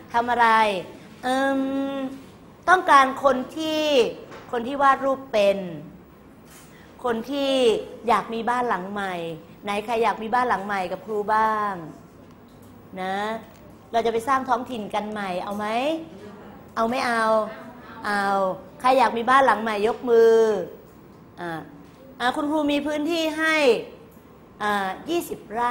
ทำอะไรต้องการคนที่วาดรูปเป็นคนที่อยากมีบ้านหลังใหม่ไหนใครอยากมีบ้านหลังใหม่กับครูบ้างนะเราจะไปสร้างท้องถิ่นกันใหม่เอาไหมเอาไม่เอาใครอยากมีบ้านหลังใหม่ยกมือคุณครูมีพื้นที่ให้20 ไร่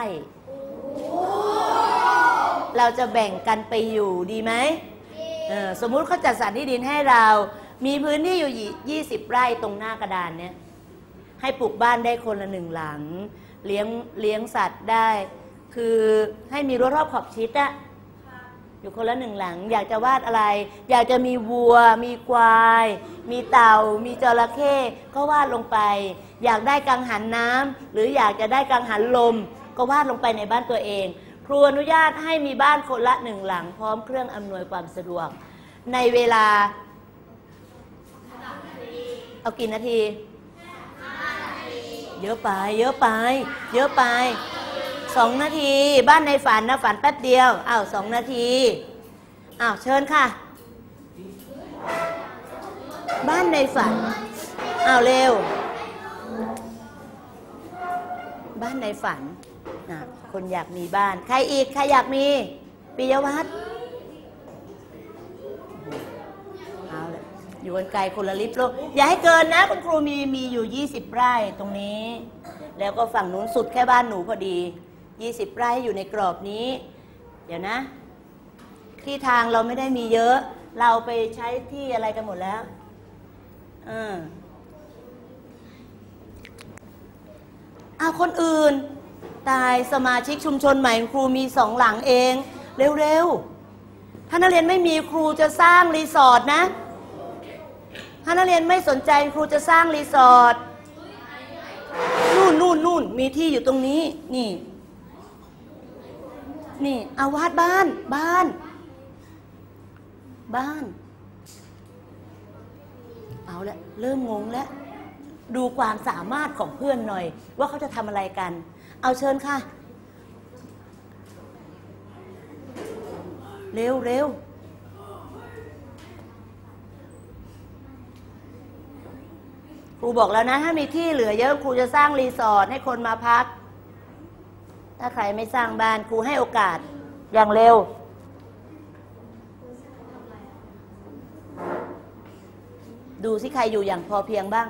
เราจะแบ่งกันไปอยู่ดีไหมสมมุติเขาจัดสรรที่ดินให้เรามีพื้นที่อยู่20 ไร่ตรงหน้ากระดานเนี้ยให้ปลูกบ้านได้คนละ1 หลังเลี้ยงสัตว์ได้คือให้มีรั้วรอบขอบชิดอะอยู่คนละ1 หลังอยากจะวาดอะไรอยากจะมีวัวมีควายมีเต่ามีจระเข้ก็วาดลงไปอยากได้กังหันน้ำหรืออยากจะได้กังหันลมก็วาดลงไปในบ้านตัวเองครูอนุญาตให้มีบ้านคนละ1 หลังพร้อมเครื่องอำนวยความสะดวกในเวลาเอากี่นาทีเยอะไป2 นาทีบ้านในฝันนะฝันแป๊บเดียว2 นาทีเชิญค่ะบ้านในฝันเร็วบ้านในฝันคนอยากมีบ้านใครอีกใครอยากมีปิยวัฒน์เอาเลยอยู่กันไกลคนละลิฟต์โลกอย่าให้เกินนะคุณครูมีอยู่20 ไร่ตรงนี้แล้วก็ฝั่งนู้นสุดแค่บ้านหนูพอดี20 ไร่อยู่ในกรอบนี้เดี๋ยวนะที่ทางเราไม่ได้มีเยอะเราไปใช้ที่อะไรกันหมดแล้วคนอื่นตายสมาชิกชุมชนใหม่ครูมี2 หลังเองเร็วๆถ้านักเรียนไม่มีครูจะสร้างรีสอร์ทนะถ้านักเรียนไม่สนใจครูจะสร้างรีสอร์ทนู่นมีที่อยู่ตรงนี้นี่เอาวาดบ้านเอาละเริ่มงงแล้วดูความสามารถของเพื่อนหน่อยว่าเขาจะทำอะไรกันเอาเชิญค่ะเร็วครูบอกแล้วนะถ้ามีที่เหลือเยอะครูจะสร้างรีสอร์ทให้คนมาพักถ้าใครไม่สร้างบ้านครูให้โอกาสอย่างเร็วดูสิใครอยู่อย่างพอเพียงบ้าง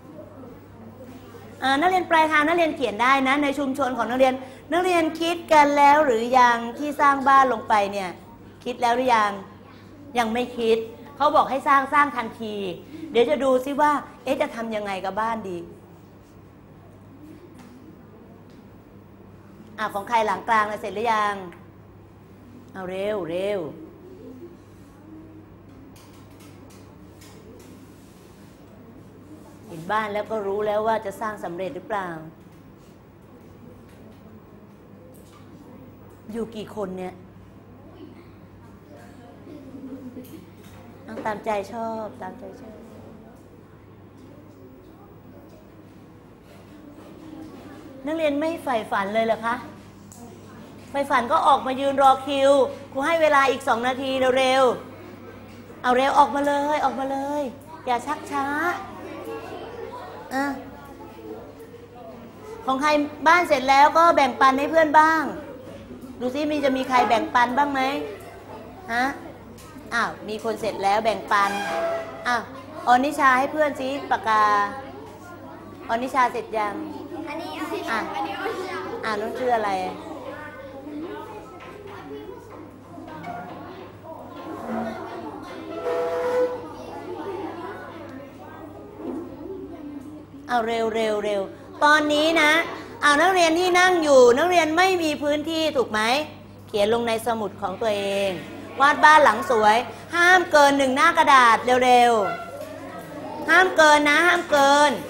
นักเรียนปลายทางนักเรียนเขียนได้นะในชุมชนของนักเรียนคิดกันแล้วหรือยังที่สร้างบ้านลงไปเนี่ยคิดแล้วหรือยังไม่คิดเขาบอกให้สร้างทันทีเดี๋ยวจะดูซิว่าจะทำยังไงกับบ้านดีของใครหลังกลางเสร็จหรือยังเอาเร็วเห็นบ้านแล้วก็รู้แล้วว่าจะสร้างสำเร็จหรือเปล่าอยู่กี่คนเนี่ยตามใจชอบนักเรียนไม่ใฝ่ฝันเลยเหรอคะใฝ่ฝันก็ออกมายืนรอคิวครูให้เวลาอีก2 นาทีเร็วเอาเร็วออกมาเลยอย่าชักช้าของใครบ้านเสร็จแล้วก็แบ่งปันให้เพื่อนบ้างดูซิจะมีใครแบ่งปันบ้างไหมมีคนเสร็จแล้วแบ่งปันอนิชาให้เพื่อนซิปากกาอนิชาเสร็จยังอันนี้น้องชื่ออะไรเอาเร็วตอนนี้นะนักเรียนที่นั่งอยู่นักเรียนไม่มีพื้นที่ถูกไหมเขียนลงในสมุดของตัวเองวาดบ้านหลังสวยห้ามเกิน1 หน้ากระดาษเร็วๆห้ามเกินนะห้ามเกิน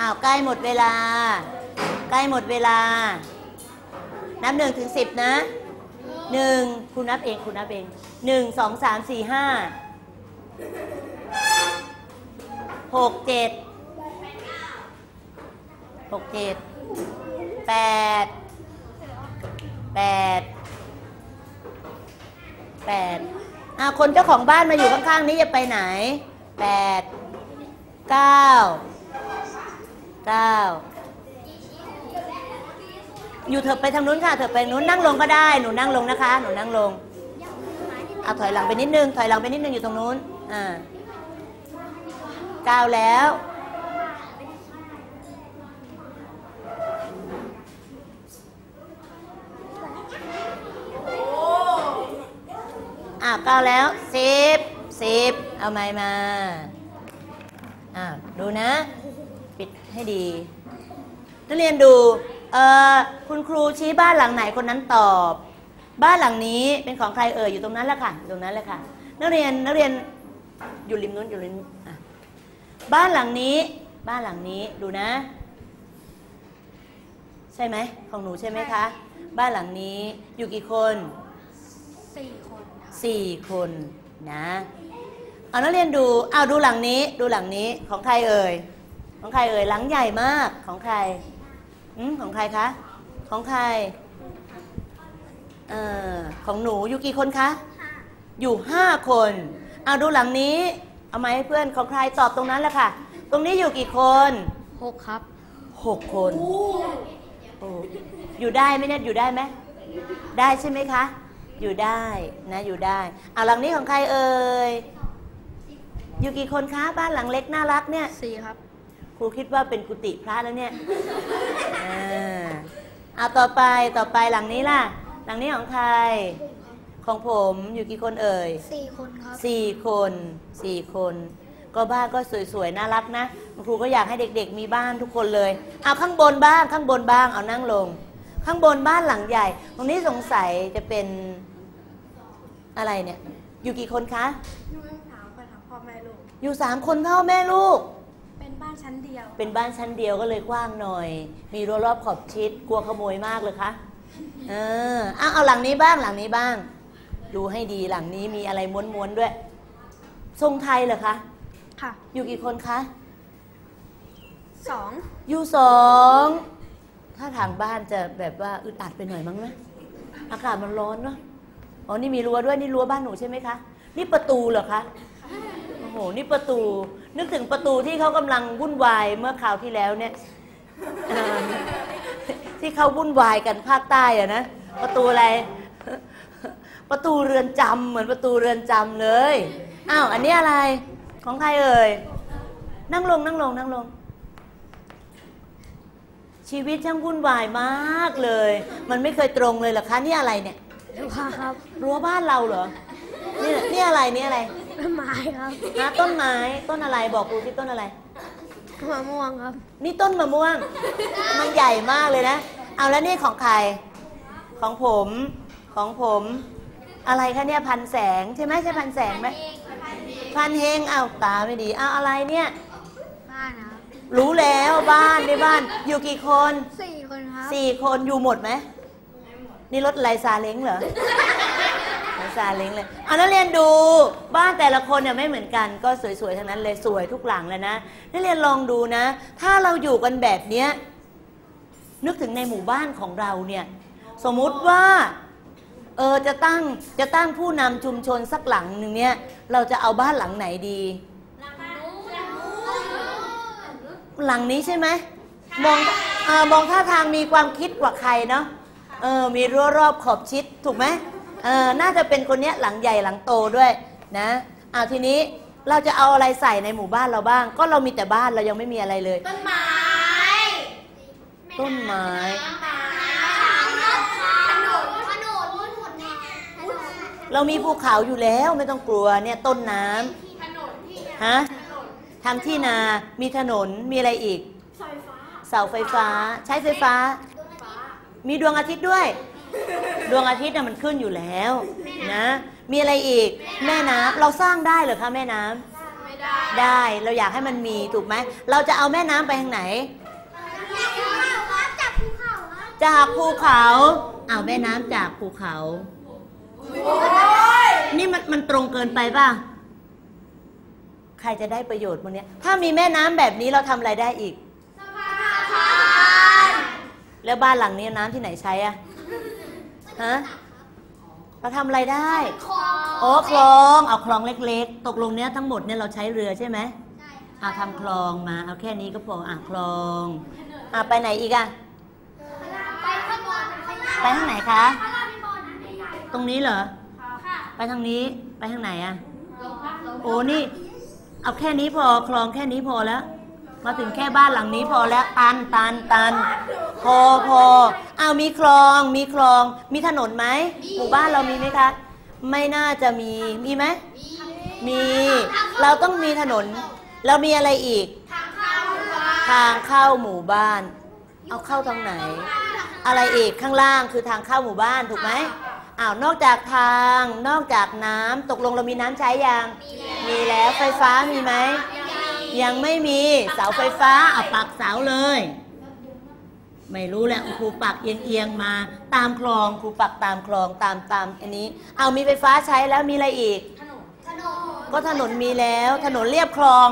อ้าวใกล้หมดเวลาใกล้หมดเวลานับ1 ถึง 10นะ1คุณนับเองคุณนับเอง1 2 3 4 5 6 7 6 7 8 คนเจ้าของบ้านมาอยู่ข้างๆนี้จะไปไหน8 9 อยู่เถอะไปทางนู้นค่ะเถอะไปนู้นนั่งลงก็ได้หนูนั่งลงนะคะหนูนั่งลงเอาถอยหลังไปนิดนึงถอยหลังไปนิดนึงอยู่ตรงนู้น9แล้ว9แล้ว10เอาไม้มาดูนะปิดให้ดีนักเรียนดูคุณครูชี้บ้านหลังไหนคนนั้นตอบบ้านหลังนี้เป็นของใครอยู่ตรงนั้นแหละค่ะอยู่ตรงนั้นแหละค่ะนักเรียนอยู่ริมนู้นอยู่ริมบ้านหลังนี้ดูนะใช่ไหมของหนูใช่ไหมคะบ้านหลังนี้อยู่กี่คน4 คนนะเอานักเรียนดูดูหลังนี้ของใครของใครหลังใหญ่มากของใครของใครคะของใครของหนูอยู่กี่คนคะอยู่5 คนดูหลังนี้เอาไม้ให้เพื่อนของใครตอบตรงนั้นแหละค่ะตรงนี้อยู่กี่คน 6 ครับ 6 คนอยู่ได้ไหมเนี่ยอยู่ได้ไหมได้ใช่ไหมคะอยู่ได้นะอยู่ได้หลังนี้ของใครอยู่กี่คนคะบ้านหลังเล็กน่ารักเนี่ย 4 ครับครูคิดว่าเป็นกุฏิพระแล้วเนี่ยต่อไปหลังนี้ล่ะหลังนี้ของใครของผมอยู่กี่คน 4 คนครับ 4 คนก็บ้านก็สวยๆน่ารักนะครูก็อยากให้เด็กๆมีบ้านทุกคนเลยข้างบนบ้างเอานั่งลงข้างบนบ้านหลังใหญ่ตรงนี้สงสัยจะเป็นอะไรเนี่ยอยู่กี่คนคะอยู่3 คนครับพ่อแม่ลูกอยู่3 คนพ่อแม่ลูกเป็นบ้านชั้นเดียวก็เลยกว้างหน่อยมีรั้วรอบขอบชิดกลัวขโมยมากเลยคะเอาหลังนี้บ้างดูให้ดีหลังนี้มีอะไรม้วนๆด้วยทรงไทยเหรอคะค่ะอยู่กี่คนคะ 2 อยู่2ถ้าทางบ้านจะแบบว่าอึดอัดไปหน่อยมั้งนะอากาศมันร้อนเนาะนี่มีรั้วด้วยนี่รั้วบ้านหนูใช่ไหมคะนี่ประตูเหรอคะโอ้โหนี่ประตูนึกถึงประตูที่เขากำลังวุ่นวายเมื่อคราวที่แล้วเนี่ยที่เขาวุ่นวายกันภาคใต้นะประตูอะไรประตูเรือนจำเหมือนประตูเรือนจำเลยอันนี้อะไรของใครนั่งลงชีวิตช่างวุ่นวายมากเลยมันไม่เคยตรงเลยเหรอคะนี่อะไรเนี่ยครับรั้วบ้านเราเหรอนี่อะไรต้นไม้ครับต้นไม้ต้นอะไรบอกครูที่ต้นอะไรมะม่วงครับนี่ต้นมะม่วงมันใหญ่มากเลยนะแล้วนี่ของใครของผมอะไรคะเนี่ยพันแสงใช่ไหมใช่พันแสงไหมพันเฮงตาไม่ดีอะไรเนี่ยบ้านนะรู้แล้วบ้านอยู่กี่คน 4 คนครับ 4 คนอยู่หมดไหมนี่รถอะไรซาเล้งเหรอซาเล้งเลยนักเรียนดูบ้านแต่ละคนเนี่ยไม่เหมือนกันก็สวยๆทั้งนั้นเลยสวยทุกหลังเลยนะนักเรียนลองดูนะถ้าเราอยู่กันแบบเนี้ยนึกถึงในหมู่บ้านของเราเนี่ยสมมุติว่าจะตั้งผู้นำชุมชนสักหลังหนึ่งเนี่ยเราจะเอาบ้านหลังไหนดีหลังนี้ใช่ไหมมองท่าทางมีความคิดกว่าใครเนาะมีรั้วรอบขอบชิดถูกไหมน่าจะเป็นคนเนี้ยหลังใหญ่หลังโตด้วยนะทีนี้เราจะเอาอะไรใส่ในหมู่บ้านเราบ้างก็เรามีแต่บ้านเรายังไม่มีอะไรเลยต้นไม้เรามีภูเขาอยู่แล้วไม่ต้องกลัวเนี่ยต้นน้ำทำที่นามีถนนมีอะไรอีกเสาไฟฟ้าใช้ไฟฟ้ามีดวงอาทิตย์ด้วยดวงอาทิตย์มันขึ้นอยู่แล้วนะมีอะไรอีกแม่น้ำเราสร้างได้เหรอคะแม่น้ได้เราอยากให้มันมีถูกไหมเราจะเอาแม่น้ำไปทางไหนจากภูเขาเอาแม่น้ำจากภูเขานี่มันตรงเกินไปป่ะใครจะได้ประโยชน์วันนี้ถ้ามีแม่น้ำแบบนี้เราทำอะไรได้อีกแล้วบ้านหลังนี้น้ำที่ไหนใช้อะฮะเราทำอะไรได้โอ้คลองเอาคลองเล็กๆตกลงเนี้ยทั้งหมดเนี่ยเราใช้เรือใช่ไหมเอาทำคลองมาเอาแค่นี้ก็พอคลองไปไหนอีกอะไปทางไหนคะตรงนี้เหรอไปทางนี้ไปทางไหนอะโอ้นี่เอาแค่นี้พอคลองแค่นี้พอแล้วมาถึงแค่บ้านหลังนี้พอแล้วตันพอเอามีคลองมีถนนไหมหมู่บ้านเรามีไหมคะไม่น่าจะมีไหมมีเราต้องมีถนนเรามีอะไรอีกทางเข้าหมู่บ้านเอาเข้าทางไหนอะไรอีกข้างล่างคือทางเข้าหมู่บ้านถูกไหมนอกจากนอกจากน้ำตกลงเรามีน้ำใช้ยังมีแล้วไฟฟ้ามีไหมยังไม่มีเสาไฟฟ้าปักเสาเลยไม่รู้แหละครูปักเอียงมาตามคลองครูปักตามคลองตามอันนี้มีไฟฟ้าใช้แล้วมีอะไรอีกก็ถนนมีแล้วถนนเลียบคลอง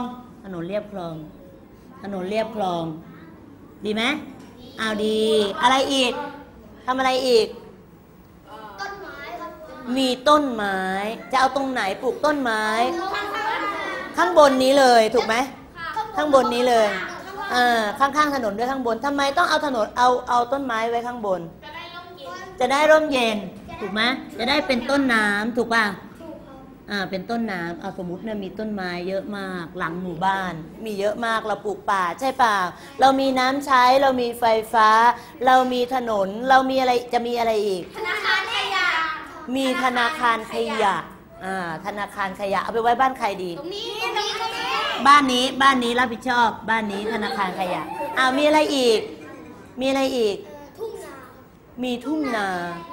ดีไหมดีอะไรอีกทำอะไรอีกต้นไม้ครับมีต้นไม้จะเอาตรงไหนปลูกต้นไม้ข้างบนนี้เลยถูกไหมข้างบนนี้เลยข้างถนนด้วยข้างบนทำไมต้องเอาถนนเอาต้นไม้ไว้ข้างบนจะได้ร่มเย็นถูกไหมจะได้เป็นต้นน้ำถูกป่ะเป็นต้นน้ำสมมติเนี่ยมีต้นไม้เยอะมากหลังหมู่บ้านมีเยอะมากเราปลูกป่าใช่ป่ะเรามีน้ำใช้เรามีไฟฟ้าเรามีถนนเรามีอะไรจะมีอะไรอีกธนาคารขยะมีธนาคารขยะธนาคารขยะเอาไปไว้บ้านใครดีตรงนี้บ้านนี้รับผิดชอบบ้านนี้ธนาคารขยะมีอะไรอีกทุ่งนามีทุ่งนา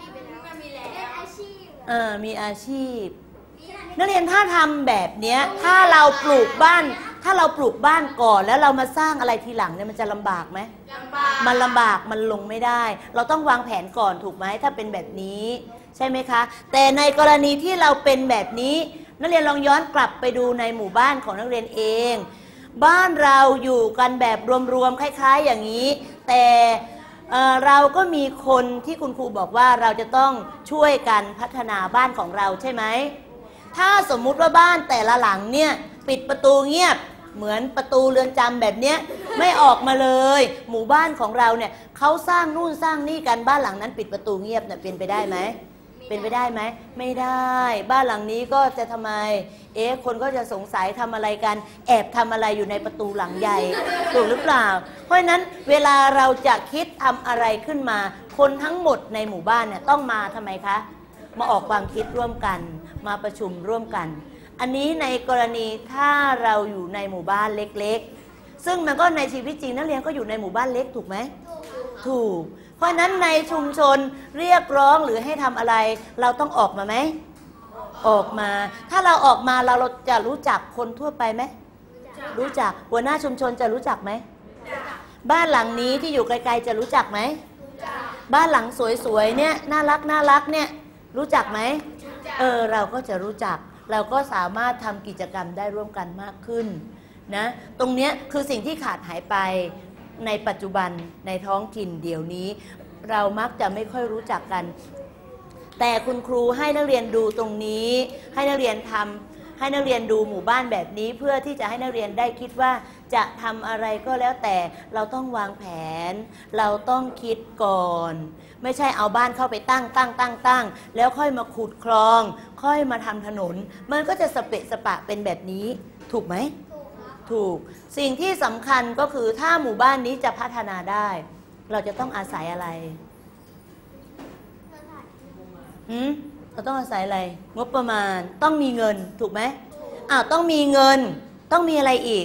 มีอาชีพนักเรียนถ้าทำแบบนี้ถ้าเราปลูกบ้านก่อนแล้วเรามาสร้างอะไรทีหลังเนี่ยมันจะลำบากไหมมันลำบากมันลงไม่ได้เราต้องวางแผนก่อนถูกไหมถ้าเป็นแบบนี้ใช่ไหมคะแต่ในกรณีที่เราเป็นแบบนี้นักเรียนลองย้อนกลับไปดูในหมู่บ้านของนักเรียนเองบ้านเราอยู่กันแบบรวมๆคล้ายๆอย่างนี้แต่เราก็มีคนที่คุณครูบอกว่าเราจะต้องช่วยกันพัฒนาบ้านของเราใช่ไหมถ้าสมมุติว่าบ้านแต่ละหลังเนี่ยปิดประตูเงียบเหมือนประตูเรือนจำแบบเนี้ยไม่ออกมาเลยหมู่บ้านของเราเนี่ยเขาสร้างนู่นสร้างนี่กันบ้านหลังนั้นปิดประตูเงียบเนี่ยเป็นไปได้ไหมไม่ได้บ้านหลังนี้ก็จะทำไมคนก็จะสงสัยทำอะไรกันแอบทำอะไรอยู่ในประตูหลังใหญ่ถูกหรือเปล่าเพราะฉะนั้นเวลาเราจะคิดทำอะไรขึ้นมาคนทั้งหมดในหมู่บ้านเนี่ยต้องมาทำไมคะมาออกความคิดร่วมกันมาประชุมร่วมกันอันนี้ในกรณีถ้าเราอยู่ในหมู่บ้านเล็กๆซึ่งมันก็ในชีวิตจริงนักเรียนก็อยู่ในหมู่บ้านเล็กถูกไหมถูกเพราะนั้นในชุมชนเรียกร้องหรือให้ทำอะไรเราต้องออกมาไหมออกมาถ้าเราออกมาเราจะรู้จักคนทั่วไปไหมรู้จักหัวหน้าชุมชนจะรู้จักไหมบ้านหลังนี้ที่อยู่ไกลๆจะรู้จักไหมบ้านหลังสวยๆเนี่ยน่ารักเนี่ยรู้จักไหมเราก็จะรู้จักเราก็สามารถทำกิจกรรมได้ร่วมกันมากขึ้นนะตรงเนี้ยคือสิ่งที่ขาดหายไปในปัจจุบันในท้องถิ่นเดี๋ยวนี้เรามักจะไม่ค่อยรู้จักกันแต่คุณครูให้นักเรียนดูตรงนี้ให้นักเรียนทำให้นักเรียนดูหมู่บ้านแบบนี้เพื่อที่จะให้นักเรียนได้คิดว่าจะทำอะไรก็แล้วแต่เราต้องวางแผนเราต้องคิดก่อนไม่ใช่เอาบ้านเข้าไปตั้งแล้วค่อยมาขุดคลองค่อยมาทำถนนมันก็จะสเปะสปะเป็นแบบนี้ถูกไหมถูกสิ่งที่สำคัญก็คือถ้าหมู่บ้านนี้จะพัฒนาได้เราจะต้องอาศัยอะไรเราต้องอาศัยอะไรงบประมาณต้องมีเงินถูกไหมต้องมีเงินต้องมีอะไรอีก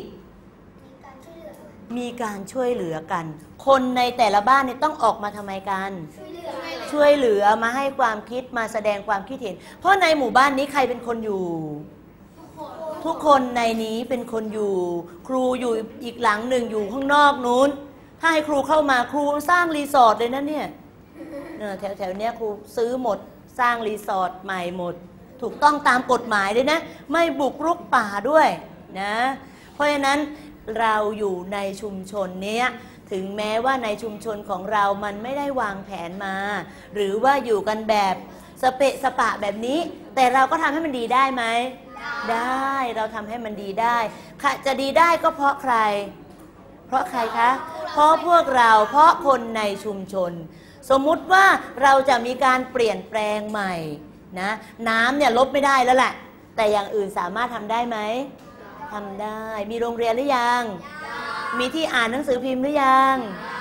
มีการช่วยเหลือกันคนในแต่ละบ้านเนี่ยต้องออกมาทำไมกันช่วยเหลือมาให้ความคิดมาแสดงความคิดเห็นเพราะในหมู่บ้านนี้ใครเป็นคนอยู่ททุกคนในนี้เป็นคนอยู่ครูอยู่อีกหลังหนึ่งอยู่ข้างนอกนู้นถ้าให้ครูเข้ามาครูสร้างรีสอร์ทเลยนะเนี่ยแถวเนี้ยครูซื้อหมดสร้างรีสอร์ทใหม่หมดถูกต้องตามกฎหมายเลยนะไม่บุกรุกป่าด้วยนะเพราะฉะนั้นเราอยู่ในชุมชนเนี้ยถึงแม้ว่าในชุมชนของเรามันไม่ได้วางแผนมาหรือว่าอยู่กันแบบสเปะสปะแบบนี้แต่เราก็ทำให้มันดีได้ไหมได้เราทำให้มันดีได้ค่ะจะดีได้ก็เพราะใครเพราะใครคะเพราะพวกเราเพราะคนในชุมชนสมมุติว่าเราจะมีการเปลี่ยนแปลงใหม่นะน้ำเนี่ยลดไม่ได้แล้วแหละแต่อย่างอื่นสามารถทำได้ไหมทำได้มีโรงเรียนหรือยังมีที่อ่านหนังสือพิมพ์หรือยัง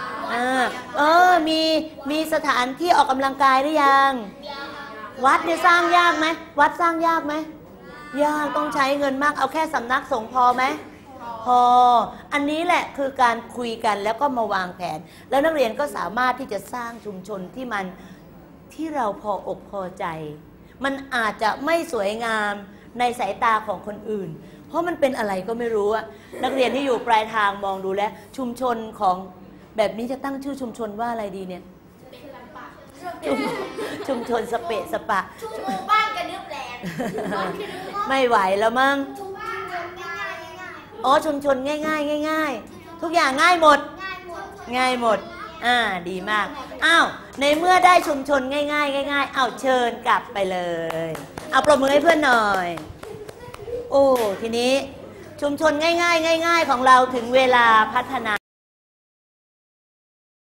มีสถานที่ออกกำลังกายหรือยังวัดเนี่ยสร้างยากไหมวัดสร้างยากไหมยากต้องใช้เงินมากเอาแค่สำนักสงฆ์พอไหมพออันนี้แหละคือการคุยกันแล้วก็มาวางแผนแล้วนักเรียนก็สามารถที่จะสร้างชุมชนที่เราพออกพอใจมันอาจจะไม่สวยงามในสายตาของคนอื่นเพราะมันเป็นอะไรก็ไม่รู้อะนักเรียนที่อยู่ปลายทางมองดูแล้วชุมชนของแบบนี้จะตั้งชื่อชุมชนว่าอะไรดีเนี่ยชุมชนสเปะสปะชุมชนบ้านกันนึกแรงไม่ไหวแล้วมั้งชุมชนง่ายๆอ๋อชุมชนง่ายๆง่ายๆทุกอย่างง่ายหมดง่ายหมดดีมากอ้าวในเมื่อได้ชุมชนง่ายๆง่ายๆเอาเชิญกลับไปเลยเอาปรบมือให้เพื่อนหน่อยโอ้ทีนี้ชุมชนง่ายๆง่ายๆของเราถึงเวลาพัฒนา